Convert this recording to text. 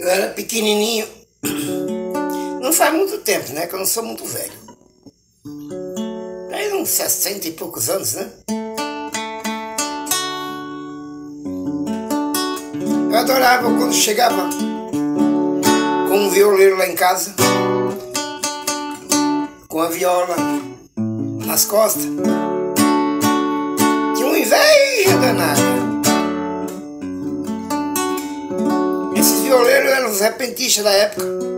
Eu era pequenininho, não faz muito tempo, né? Que eu não sou muito velho. Aí uns 60 e poucos anos, né? Eu adorava quando chegava com um violeiro lá em casa, com a viola nas costas. Tinha uma inveja danada. Esses violeiros eram os repentistas da época.